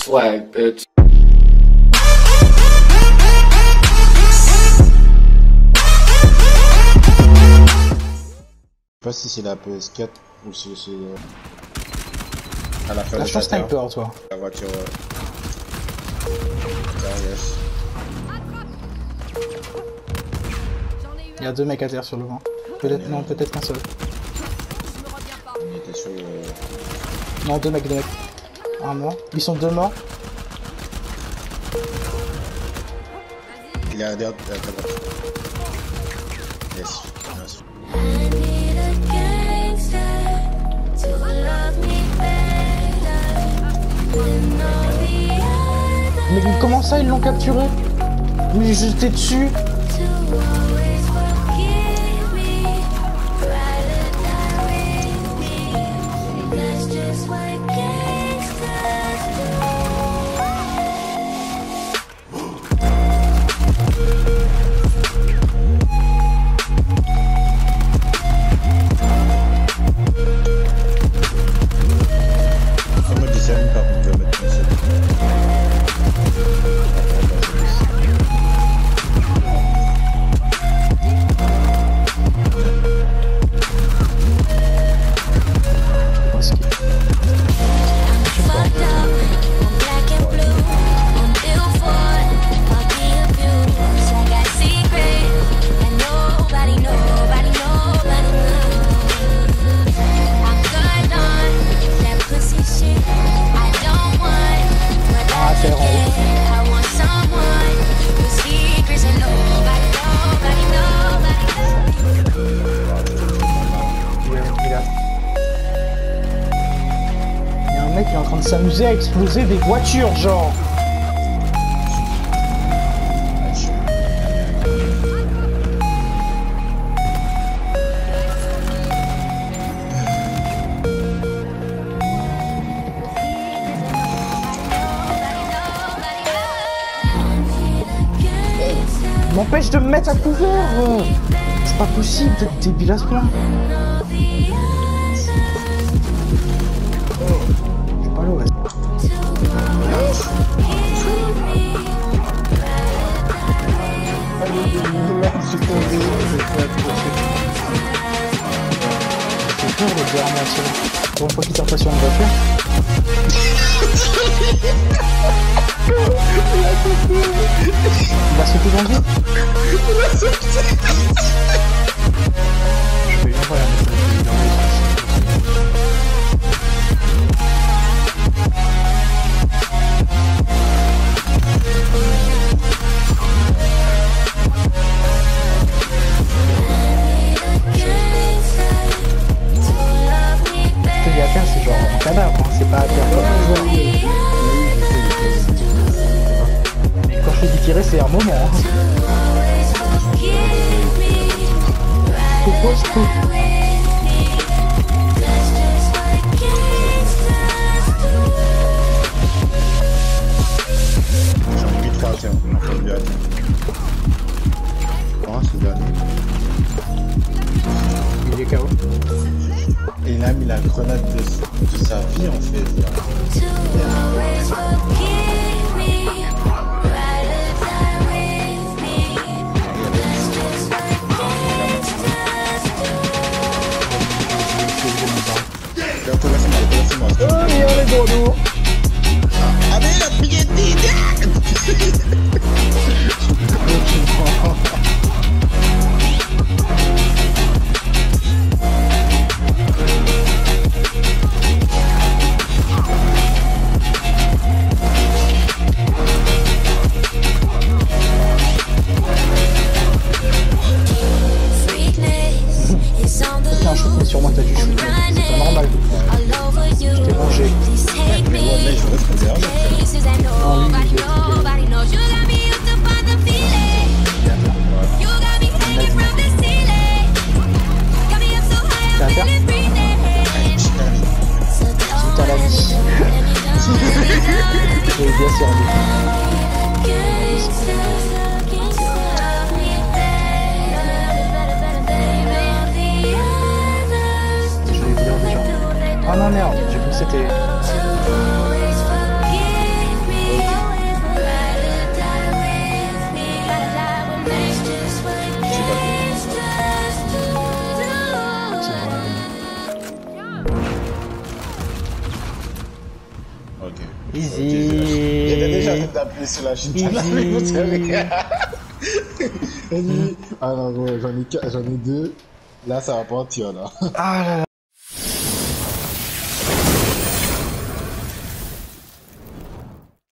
Swag, bitch. Je sais pas si c'est la PS4 ou si c'est à la fin de Lâche ton sniper, toi. la voiture. Yes. Il y a deux mecs à terre sur le vent. Peut-être, non, peut-être qu'un seul. Il était sur le... Non, deux mecs, deux mecs. Un mort. Ils sont deux morts. Il est à derrière ta voiture. Yes. Nice. Mais comment ça, ils l'ont capturé? Mais j'étais dessus. Il est en train de s'amuser à exploser des voitures, genre. M'empêche de me mettre à couvert. C'est pas possible d'être débile à ce point. J'ai peur de dire à moitié. Pour une fois qu'il tire pas sur une voiture. Il va sauter dans le vide. Je vais lui envoyer un message. C'est genre un cadavre, hein. C'est pas à terre comme un joueur. Mais quand je te dis tirer, c'est un moment. Hein. Propose tout. J'en ai mis 3 à terre, on a fait le à terre. Oh, c'est le dernier. Il est KO. Et il a mis la grenade de sa vie en fait. Oh, il y a les dodos. Ah mais il a pris un shoot, mais sur moi t'as dû shoot. C'est pas normal. Je t'ai mangé. mais ouais, mais je reste derrière. Non, lui, il est t'es à terre. Putain la vie. J'ai bien servi. Ah non merde, j'ai cru que c'était... Ok. Easy. Il était déjà en train d'appuyer sur la chute. Ah non, gros, j'en ai deux. Là, ça va partir, là. Ah là là.